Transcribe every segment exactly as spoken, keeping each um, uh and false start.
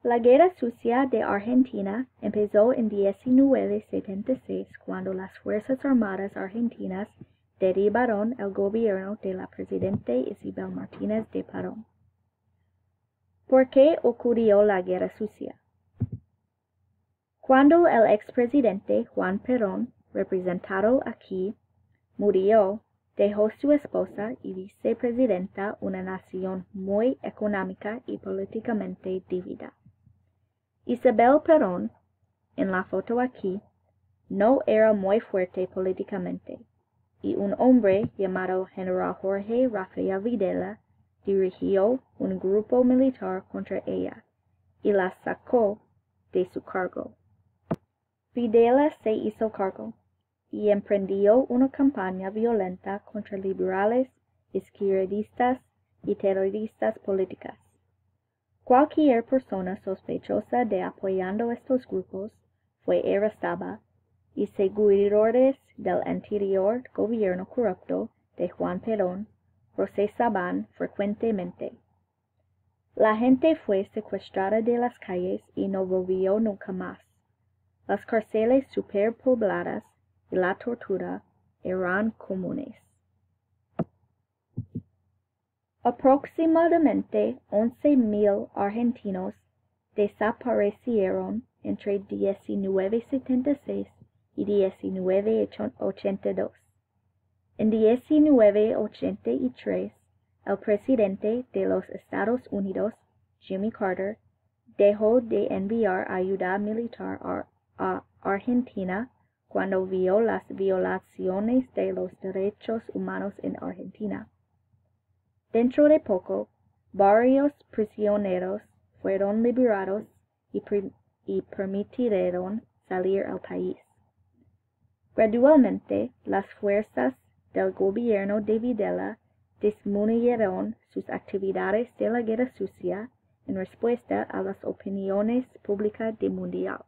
La Guerra Sucia de Argentina empezó en mil novecientos setenta y seis cuando las Fuerzas Armadas Argentinas derribaron el gobierno de la presidenta Isabel Martínez de Perón. ¿Por qué ocurrió la Guerra Sucia? Cuando el expresidente Juan Perón, representado aquí, murió, dejó su esposa y vicepresidenta una nación muy económica y políticamente dividida. Isabel Perón, en la foto aquí, no era muy fuerte políticamente, y un hombre llamado General Jorge Rafael Videla dirigió un grupo militar contra ella y la sacó de su cargo. Videla se hizo cargo y emprendió una campaña violenta contra liberales, izquierdistas y terroristas políticas. Cualquier persona sospechosa de apoyando estos grupos fue arrestada y seguidores del anterior gobierno corrupto de Juan Perón procesaban frecuentemente. La gente fue secuestrada de las calles y no volvió nunca más. Las cárceles superpobladas y la tortura eran comunes. Aproximadamente once mil argentinos desaparecieron entre mil novecientos setenta y seis y mil novecientos ochenta y dos. En mil novecientos ochenta y tres, el presidente de los Estados Unidos, Jimmy Carter, dejó de enviar ayuda militar a, a Argentina cuando vio las violaciones de los derechos humanos en Argentina. Dentro de poco, varios prisioneros fueron liberados y, y permitieron salir al país. Gradualmente, las fuerzas del gobierno de Videla disminuyeron sus actividades de la Guerra Sucia en respuesta a las opiniones públicas del mundial.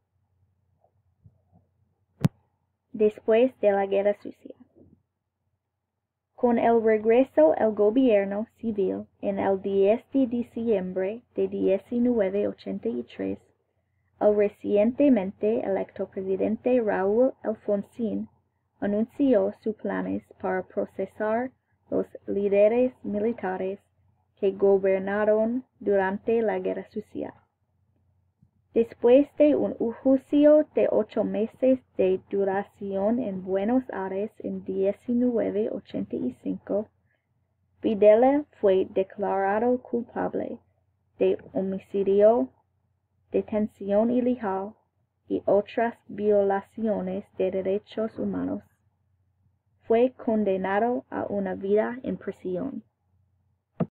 Después de la Guerra Sucia. Con el regreso al gobierno civil en el diez de diciembre de mil novecientos ochenta y tres, el recientemente electo presidente Raúl Alfonsín anunció sus planes para procesar los líderes militares que gobernaron durante la Guerra Sucia. Después de un juicio de ocho meses de duración en Buenos Aires en mil novecientos ochenta y cinco, Videla fue declarado culpable de homicidio, detención ilegal y otras violaciones de derechos humanos. Fue condenado a una vida en prisión.